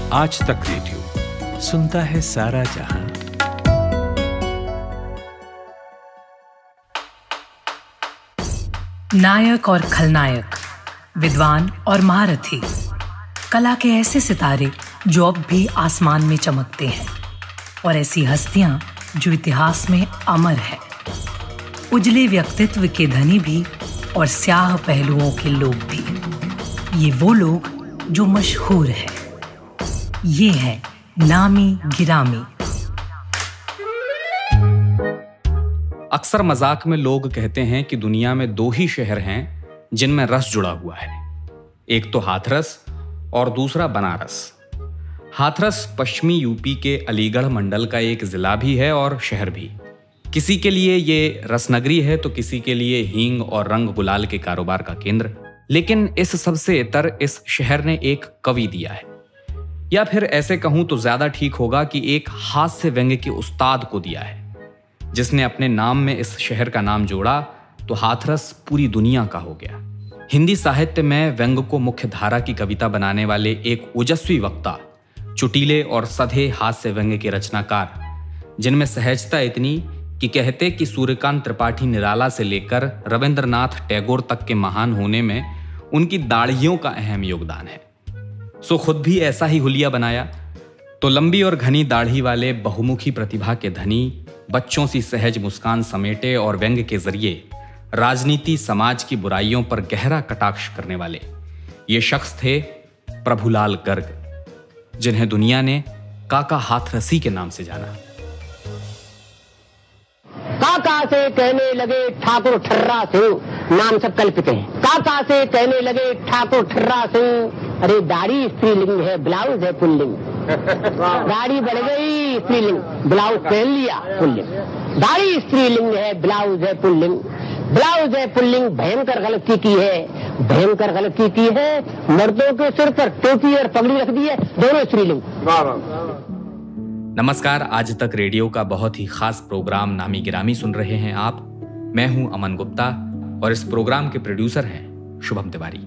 आज तक रेडियो सुनता है सारा जहां। नायक और खलनायक, विद्वान और महारथी, कला के ऐसे सितारे जो अब भी आसमान में चमकते हैं, और ऐसी हस्तियां जो इतिहास में अमर है। उजले व्यक्तित्व के धनी भी और स्याह पहलुओं के लोग भी। ये वो लोग जो मशहूर हैं। ये है नामी गिरामी। अक्सर मजाक में लोग कहते हैं कि दुनिया में दो ही शहर हैं जिनमें रस जुड़ा हुआ है, एक तो हाथरस और दूसरा बनारस। हाथरस पश्चिमी यूपी के अलीगढ़ मंडल का एक जिला भी है और शहर भी। किसी के लिए ये रसनगरी है तो किसी के लिए हींग और रंग गुलाल के कारोबार का केंद्र। लेकिन इस सबसे इतर इस शहर ने एक कवि दिया है, या फिर ऐसे कहूं तो ज्यादा ठीक होगा कि एक हास्य व्यंग्य के उस्ताद को दिया है, जिसने अपने नाम में इस शहर का नाम जोड़ा तो हाथरस पूरी दुनिया का हो गया। हिंदी साहित्य में व्यंग्य को मुख्य धारा की कविता बनाने वाले एक ओजस्वी वक्ता, चुटीले और सधे हास्य व्यंग्य के रचनाकार, जिनमें सहजता इतनी कि कहते कि सूर्यकांत त्रिपाठी निराला से लेकर रविंद्रनाथ टैगोर तक के महान होने में उनकी दाढ़ियों का अहम योगदान है। सो खुद भी ऐसा ही हुलिया बनाया तो लंबी और घनी दाढ़ी वाले बहुमुखी प्रतिभा के धनी, बच्चों सी सहज मुस्कान समेटे और व्यंग्य के जरिए राजनीति समाज की बुराइयों पर गहरा कटाक्ष करने वाले ये शख्स थे प्रभुलाल गर्ग, जिन्हें दुनिया ने काका हाथरसी के नाम से जाना। काका से कहने लगे ठाकुर ठर्रा सिंह, नाम सब कल्पित हैं। काका से कहने लगे ठाकुर ठर्रा सिंह, अरे दाढ़ी स्त्रीलिंग है, ब्लाउज है पुल्लिंग। दाढ़ी बढ़ गई स्त्रीलिंग, ब्लाउज पहन लिया पुल्लिंग। दाढ़ी स्त्रीलिंग है, ब्लाउज है पुल्लिंग। ब्लाउज है पुल्लिंग, भयंकर गलती की है, भयंकर गलती की है। मर्दों के सिर पर टोपी और पगड़ी रख दी है, दोनों स्त्रीलिंग। नमस्कार, आज तक रेडियो का बहुत ही खास प्रोग्राम नामी गिरामी सुन रहे हैं आप। मैं हूं अमन गुप्ता और इस प्रोग्राम के प्रोड्यूसर हैं शुभम तिवारी।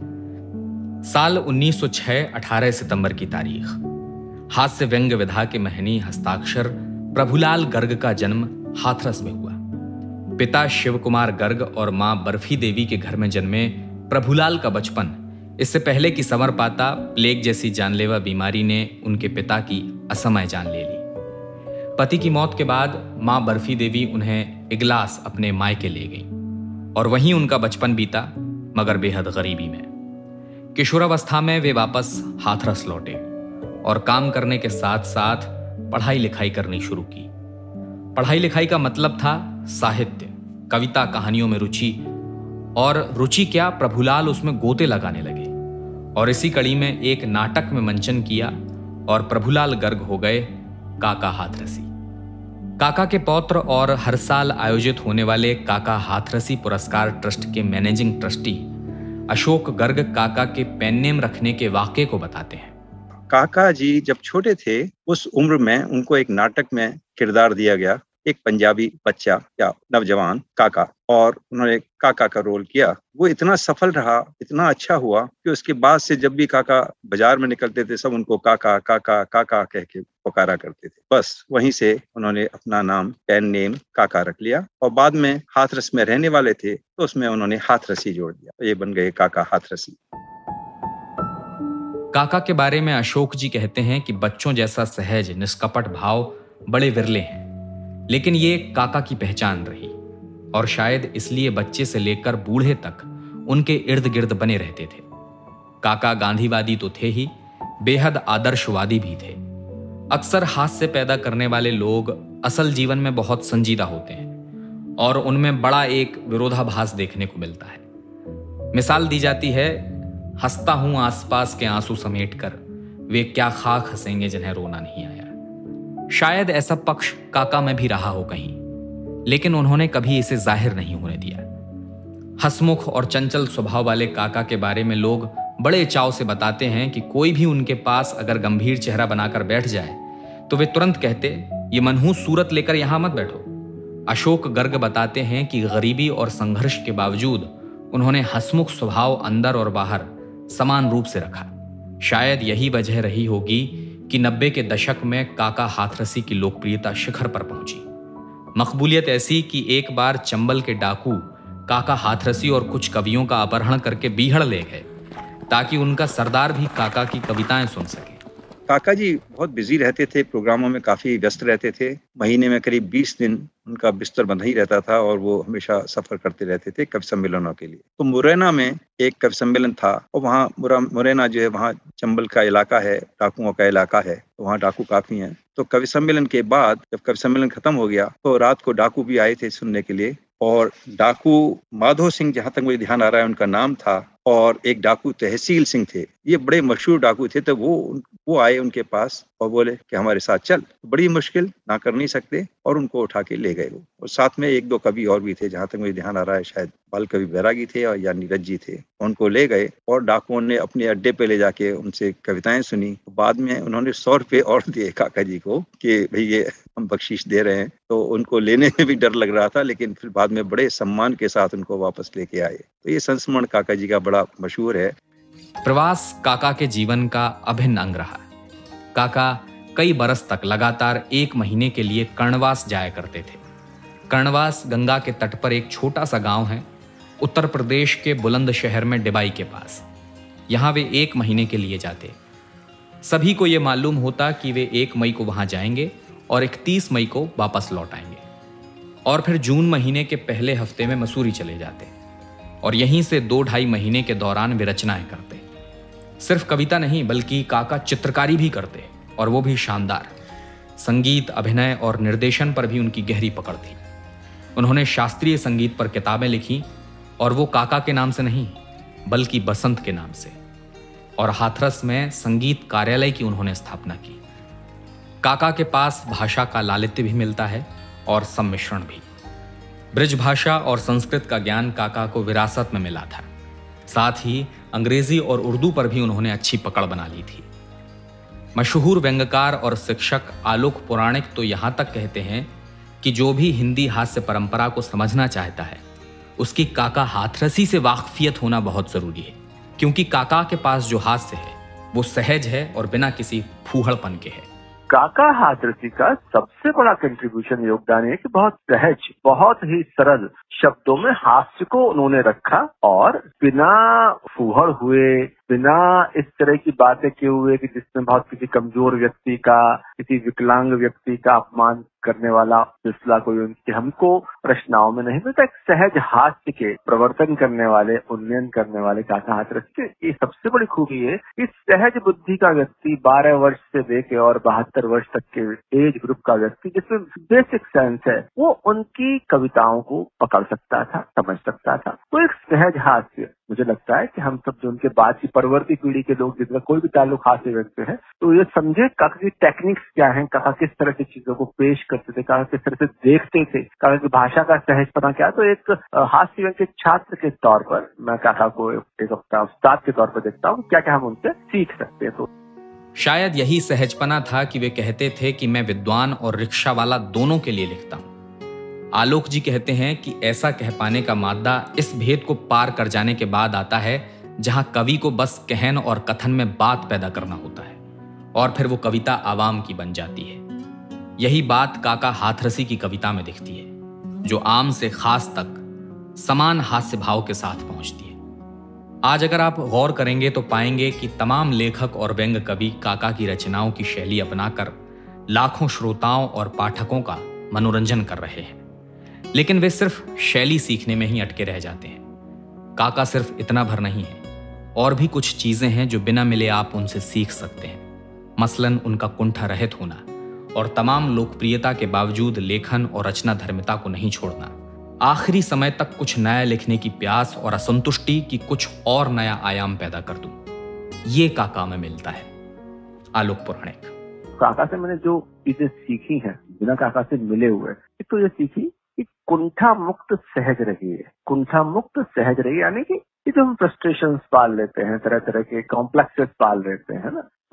साल 1906, 18 सितंबर की तारीख। हास्य व्यंग्य विधा के महनी हस्ताक्षर प्रभुलाल गर्ग का जन्म हाथरस में हुआ। पिता शिव कुमार गर्ग और मां बर्फी देवी के घर में जन्मे प्रभुलाल का बचपन इससे पहले कि संवर पाता, प्लेग जैसी जानलेवा बीमारी ने उनके पिता की असमय जान ले ली। पति की मौत के बाद मां बर्फी देवी उन्हें इगलास अपने मायके ले गई और वहीं उनका बचपन बीता, मगर बेहद गरीबी में। किशोरावस्था में वे वापस हाथरस लौटे और काम करने के साथ साथ पढ़ाई लिखाई करनी शुरू की। पढ़ाई लिखाई का मतलब था साहित्य, कविता, कहानियों में रुचि, और रुचि क्या, प्रभुलाल उसमें गोते लगाने लगे और इसी कड़ी में एक नाटक में मंचन किया और प्रभुलाल गर्ग हो गए काका हाथरसी। काका के पौत्र और हर साल आयोजित होने वाले काका हाथरसी पुरस्कार ट्रस्ट के मैनेजिंग ट्रस्टी अशोक गर्ग काका के पेन नेम रखने के वाकये को बताते हैं। काका जी जब छोटे थे उस उम्र में उनको एक नाटक में किरदार दिया गया, एक पंजाबी बच्चा या नौजवान काका, और उन्होंने काका का रोल किया। वो इतना सफल रहा, इतना अच्छा हुआ कि उसके बाद से जब भी काका बाजार में निकलते थे सब उनको काका काका काका कह के पुकारा करते थे। बस वहीं से उन्होंने अपना नाम, पेन नेम काका रख लिया और बाद में हाथरस में रहने वाले थे तो उसमें उन्होंने हाथरसी जोड़ दिया, तो ये बन गए काका हाथरसी। काका के बारे में अशोक जी कहते हैं कि बच्चों जैसा सहज निष्कपट भाव बड़े विरले हैं, लेकिन ये काका की पहचान रही और शायद इसलिए बच्चे से लेकर बूढ़े तक उनके इर्द गिर्द बने रहते थे। काका गांधीवादी तो थे ही, बेहद आदर्शवादी भी थे। अक्सर हास्य पैदा करने वाले लोग असल जीवन में बहुत संजीदा होते हैं और उनमें बड़ा एक विरोधाभास देखने को मिलता है। मिसाल दी जाती है, हंसता हूं आसपास के आंसू समेटकर, वे क्या खाक हंसेंगे जिन्हें रोना नहीं आया। शायद ऐसा पक्ष काका में भी रहा हो कहीं, लेकिन उन्होंने कभी इसे जाहिर नहीं होने दिया। हंसमुख और चंचल स्वभाव वाले काका के बारे में लोग बड़े चाव से बताते हैं कि कोई भी उनके पास अगर गंभीर चेहरा बनाकर बैठ जाए तो वे तुरंत कहते, ये मनहूस सूरत लेकर यहां मत बैठो। अशोक गर्ग बताते हैं कि गरीबी और संघर्ष के बावजूद उन्होंने हंसमुख स्वभाव अंदर और बाहर समान रूप से रखा। शायद यही वजह रही होगी कि 90 के दशक में काका हाथरसी की लोकप्रियता शिखर पर पहुंची। मकबूलियत ऐसी कि एक बार चंबल के डाकू काका हाथरसी और कुछ कवियों का अपहरण करके बीहड़ ले गए ताकि उनका सरदार भी काका की कविताएं सुन सके। काका जी बहुत बिजी रहते थे, प्रोग्रामों में काफी व्यस्त रहते थे। महीने में करीब 20 दिन उनका बिस्तर बंधा ही रहता था और वो हमेशा सफर करते रहते थे कवि सम्मेलनों के लिए। तो मुरैना में एक कवि सम्मेलन था और वहाँ मुरैना जो है वहाँ चंबल का इलाका है, डाकुओं का इलाका है, तो वहाँ डाकू काफी हैं। तो कवि सम्मेलन के बाद जब कवि सम्मेलन खत्म हो गया तो रात को डाकू भी आए थे सुनने के लिए। और डाकू माधो सिंह, जहाँ तक मुझे ध्यान आ रहा है उनका नाम था, और एक डाकू तहसील सिंह थे। ये बड़े मशहूर डाकू थे। तो वो आए उनके पास और बोले कि हमारे साथ चल। बड़ी मुश्किल, ना कर नहीं सकते, और उनको उठा के ले गए वो। और साथ में एक दो कवि और भी थे, जहाँ तक मुझे ध्यान आ रहा है शायद बाल कवि बैरागी थे और या नीरज जी थे। उनको ले गए और डाकुओं ने अपने अड्डे पे ले जाके उनसे कविताएं सुनी। बाद में उन्होंने 100 रुपये और दिए काका जी को कि भाई ये हम बख्शीश दे रहे हैं। तो उनको लेने में भी डर लग रहा था, लेकिन फिर बाद में बड़े सम्मान के साथ उनको वापस लेके आए। तो ये संस्मरण काका जी का बड़ा मशहूर है। प्रवास काका के जीवन का अभिन्न अंग रहा। काका कई बरस तक लगातार 1 महीने के लिए कर्णवास जाया करते थे। कर्णवास गंगा के तट पर एक छोटा सा गांव है, उत्तर प्रदेश के बुलंदशहर में डिबाई के पास। यहां वे 1 महीने के लिए जाते। सभी को यह मालूम होता कि वे 1 मई को वहां जाएंगे और 31 मई को वापस लौट आएंगे, और फिर जून महीने के पहले हफ्ते में मसूरी चले जाते और यहीं से 2-2.5 महीने के दौरान वे रचनाएं करते। सिर्फ कविता नहीं बल्कि काका चित्रकारी भी करते, और वो भी शानदार। संगीत, अभिनय और निर्देशन पर भी उनकी गहरी पकड़ थी। उन्होंने शास्त्रीय संगीत पर किताबें लिखी, और वो काका के नाम से नहीं बल्कि बसंत के नाम से। और हाथरस में संगीत कार्यालय की उन्होंने स्थापना की। काका के पास भाषा का लालित्य भी मिलता है और सम्मिश्रण भी। ब्रज भाषा और संस्कृत का ज्ञान काका को विरासत में मिला था। साथ ही अंग्रेजी और उर्दू पर भी उन्होंने अच्छी पकड़ बना ली थी। मशहूर व्यंग्यकार और शिक्षक आलोक पुराणिक तो यहां तक कहते हैं कि जो भी हिंदी हास्य परंपरा को समझना चाहता है उसकी काका हाथरसी से वाकफियत होना बहुत जरूरी है, क्योंकि काका के पास जो हास्य है वो सहज है और बिना किसी फूहड़पन के है। काका हाथरसी का सबसे बड़ा कंट्रीब्यूशन, योगदान है कि बहुत सहज, बहुत ही सरल शब्दों में हास्य को उन्होंने रखा, और बिना फूहड़ हुए, बिना इस तरह की बातें किए हुए कि जिसमें बहुत किसी कमजोर व्यक्ति का, किसी विकलांग व्यक्ति का अपमान करने वाला सिलसिला कोई उनकी हमको रचनाओं में नहीं मिलता। एक सहज हास्य के प्रवर्तन करने वाले, उन्नयन करने वाले काका हाथरसी की सबसे बड़ी खूबी है कि सहज बुद्धि का व्यक्ति, 12 वर्ष से लेकर और 72 वर्ष तक के एज ग्रुप का व्यक्ति जिसमें बेसिक सेंस है, वो उनकी कविताओं को पकड़ सकता था, समझ सकता था। तो एक सहज हास्य, मुझे लगता है कि हम सब जो उनके बाद की परवर्ती पीढ़ी के लोग जिनका कोई भी ताल्लुक हास्य व्यक्त है, तो ये समझे काका की टेक्निक्स क्या है, काका किस तरह की चीजों को पेश करते थे, काका किस तरह से देखते थे, काका की भाषा का सहजपना क्या। तो एक हास्य व्यंग्य के छात्र के तौर पर मैं काका को एक अपना उस्ताद के तौर पर देखता हूँ, क्या क्या हम उनसे सीख सकते हैं। तो शायद यही सहजपना था कि वे कहते थे कि मैं विद्वान और रिक्शा वाला दोनों के लिए लिखता हूं। आलोक जी कहते हैं कि ऐसा कह पाने का मादा इस भेद को पार कर जाने के बाद आता है जहां कवि को बस कहन और कथन में बात पैदा करना होता है, और फिर वो कविता आवाम की बन जाती है। यही बात काका हाथरसी की कविता में दिखती है, जो आम से खास तक समान हास्य भाव के साथ पहुंचती है। आज अगर आप गौर करेंगे तो पाएंगे कि तमाम लेखक और व्यंग्य कवि काका की रचनाओं की शैली अपनाकर लाखों श्रोताओं और पाठकों का मनोरंजन कर रहे हैं, लेकिन वे सिर्फ शैली सीखने में ही अटके रह जाते हैं। काका सिर्फ इतना भर नहीं है, और भी कुछ चीजें हैं जो बिना मिले आप उनसे सीख सकते हैं। मसलन उनका कुंठा रहित होना और तमाम लोकप्रियता के बावजूद लेखन और रचना धर्मिता को नहीं छोड़ना। आखिरी समय तक कुछ नया लिखने की प्यास और असंतुष्टि की कुछ और नया आयाम पैदा कर दूं, ये काका में मिलता है। आलोक पुराणिक। काका से मैंने जो चीजें सीखी हैं बिना काका से मिले हुए, एक तो ये सीखी कि कुंठा मुक्त सहज रहिए। कुंठा मुक्त सहज रहिए यानी कि ये जो हम फ्रस्ट्रेशंस पाल लेते हैं, तरह तरह के कॉम्प्लेक्सेस पाल लेते हैं ना, तो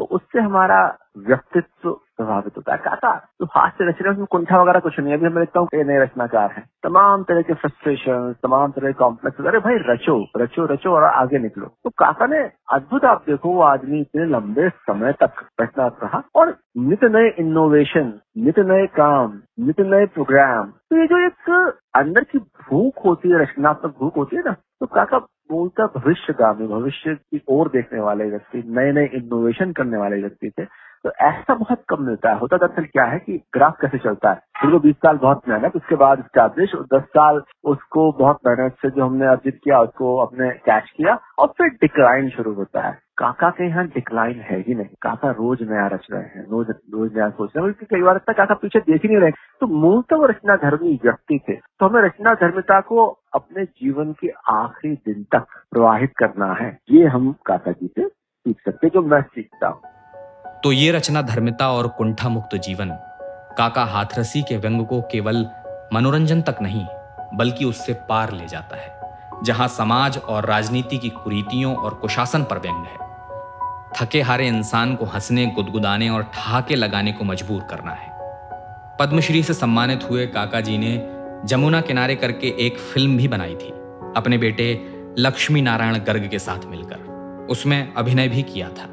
तो उससे हमारा व्यक्तित्व प्रभावित होता है। काका तो हास्य रचना में कुंठा वगैरह कुछ नहीं है। अभी मैं देखता हूँ नए रचनाकार हैं, तमाम तरह के फ्रस्ट्रेशन, तमाम तरह के कॉम्प्लेक्स, अरे भाई रचो रचो रचो और आगे निकलो। तो काका ने अद्भुत, आप देखो वो आदमी इतने लंबे समय तक रचनात्मक रहा और नित नए इनोवेशन, नित नए काम, नित नए प्रोग्राम। तो ये जो एक अंदर की भूख होती है, रचनात्मक भूख होती है ना, तो काका बोलता भविष्यगामी, भविष्य की ओर देखने वाले व्यक्ति, नए नए इनोवेशन करने वाले व्यक्ति थे। तो ऐसा बहुत कम मिलता है। होता दरअसल क्या है कि ग्राफ कैसे चलता है, फिर 20 साल बहुत मेहनत, उसके बाद स्टैब्लिश, 10 साल उसको बहुत मेहनत से जो हमने अर्जित किया उसको अपने कैच किया और फिर डिक्लाइन शुरू होता है। काका के यहाँ डिक्लाइन है ही नहीं। काका रोज नया रच रहे हैं, रोज नया सोच रहे हैं, बल्कि कई बार लगता है काका पीछे देख ही नहीं रहे। तो मूलतः वो रचना धर्मी व्यक्ति थे। तो हमें रचना धर्मिता को अपने जीवन के आखिरी दिन तक प्रवाहित करना है। ये हम काका जी से सीख सकते, जो मैं सीखता हूँ। तो ये रचना धर्मिता और कुंठा मुक्त जीवन काका हाथरसी के व्यंग को केवल मनोरंजन तक नहीं बल्कि उससे पार ले जाता है, जहां समाज और राजनीति की कुरीतियों और कुशासन पर व्यंग है। थके हारे इंसान को हंसने, गुदगुदाने और ठहाके लगाने को मजबूर करना है। पद्मश्री से सम्मानित हुए काका जी ने जमुना किनारे करके एक फिल्म भी बनाई थी अपने बेटे लक्ष्मी नारायण गर्ग के साथ मिलकर। उसमें अभिनय भी किया था।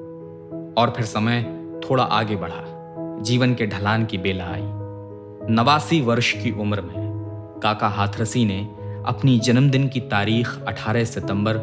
और फिर समय थोड़ा आगे बढ़ा, जीवन के ढलान की बेला आई। 89 वर्ष की उम्र में काका हाथरसी ने अपनी जन्मदिन की तारीख 18 सितंबर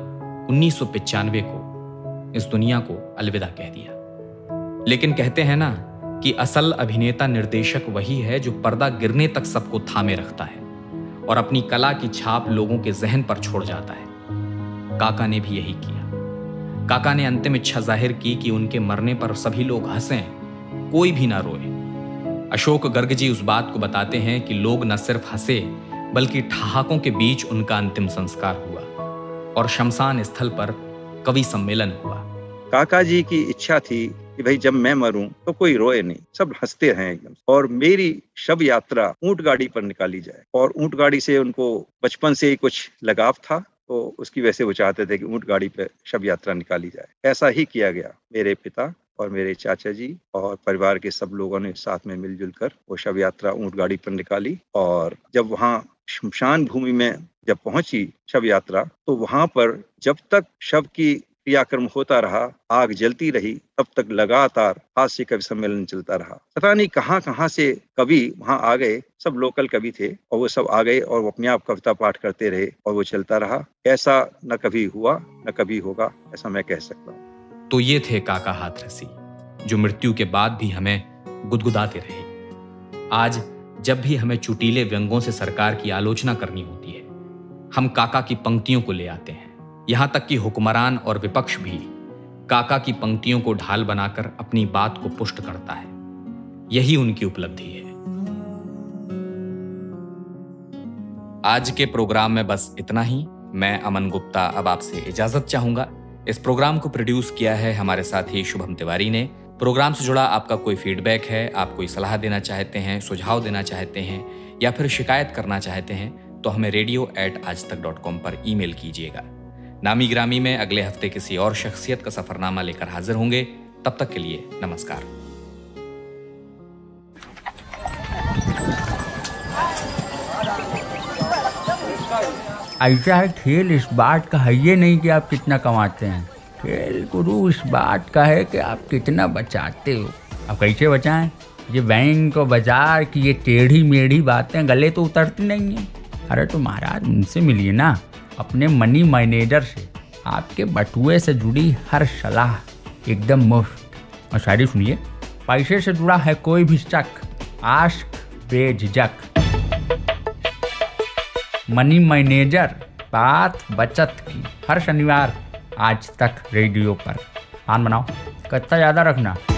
1995 को इस दुनिया को अलविदा कह दिया। लेकिन कहते हैं ना कि असल अभिनेता निर्देशक वही है जो पर्दा गिरने तक सबको थामे रखता है और अपनी कला की छाप लोगों के जहन पर छोड़ जाता है। काका ने भी यही किया। काका ने अंतिम इच्छा जाहिर की कि उनके मरने पर सभी लोग हंसें, कोई भी ना रोए। अशोक गर्ग जी उस बात को बताते हैं कि लोग न सिर्फ हंसे बल्कि ठहाकों के बीच उनका अंतिम संस्कार हुआ और शमशान स्थल पर कवि सम्मेलन हुआ। काका जी की इच्छा थी कि भाई जब मैं मरूं तो कोई रोए नहीं, सब हंसते रहें एकदम, और मेरी शव यात्रा ऊंट गाड़ी पर निकाली जाए। और ऊंट गाड़ी से उनको बचपन से ही कुछ लगाव था, तो उसकी वजह से वो चाहते थे कि ऊंट गाड़ी पे शव यात्रा निकाली जाए। ऐसा ही किया गया। मेरे पिता और मेरे चाचा जी और परिवार के सब लोगों ने साथ में मिलजुल कर वो शव यात्रा ऊंट गाड़ी पर निकाली। और जब वहाँ शमशान भूमि में जब पहुंची शव यात्रा, तो वहां पर जब तक शव की क्रियाक्रम होता रहा, आग जलती रही, तब तक लगातार हास्य कवि सम्मेलन चलता रहा। पता नहीं कहाँ से कवि वहां आ गए, सब लोकल कवि थे और वो सब आ गए और वो अपने आप कविता पाठ करते रहे और वो चलता रहा। ऐसा न कभी हुआ न कभी होगा, ऐसा मैं कह सकता हूँ। तो ये थे काका हाथरसी, जो मृत्यु के बाद भी हमें गुदगुदाते रहे। आज जब भी हमें चुटीले व्यंगों से सरकार की आलोचना करनी होती है, हम काका की पंक्तियों को ले आते हैं। यहां तक कि हुक्मरान और विपक्ष भी काका की पंक्तियों को ढाल बनाकर अपनी बात को पुष्ट करता है। यही उनकी उपलब्धि है। आज के प्रोग्राम में बस इतना ही। मैं अमन गुप्ता अब आपसे इजाजत चाहूंगा। इस प्रोग्राम को प्रोड्यूस किया है हमारे साथी शुभम तिवारी ने। प्रोग्राम से जुड़ा आपका कोई फीडबैक है, आप कोई सलाह देना चाहते हैं, सुझाव देना चाहते हैं या फिर शिकायत करना चाहते हैं, तो हमें radio@aajtak.com पर ईमेल कीजिएगा। नामी ग्रामी में अगले हफ्ते किसी और शख्सियत का सफरनामा लेकर हाजिर होंगे। तब तक के लिए नमस्कार। ऐसा है, खेल इस बात का है ये नहीं कि आप कितना कमाते हैं। खेल गुरु इस बात का है कि आप कितना बचाते हो। अब कैसे बचाएं? ये बैंक और बाजार की ये टेढ़ी मेढ़ी बातें गले तो उतरती नहीं है। अरे तो महाराज उनसे मिलिए ना, अपने मनी मैनेजर से। आपके बटुए से जुड़ी हर सलाह एकदम मुफ्त। और शायरी सुनिए, पैसे से जुड़ा है कोई भी शक, आस्क बेझिझक। मनी मैनेजर, बात बचत की। हर शनिवार आज तक रेडियो पर। पान बनाओ, कच्चा ज़्यादा रखना।